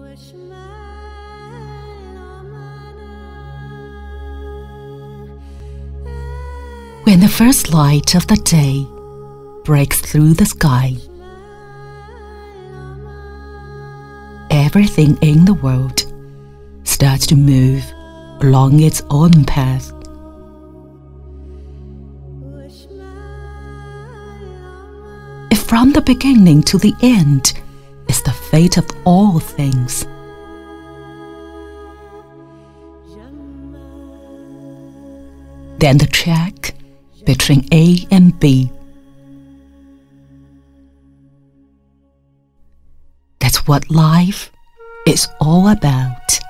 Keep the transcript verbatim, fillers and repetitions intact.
When the first light of the day breaks through the sky, everything in the world starts to move along its own path. If from the beginning to the end is the fate of all things, then the check between A and B, that's what life is all about.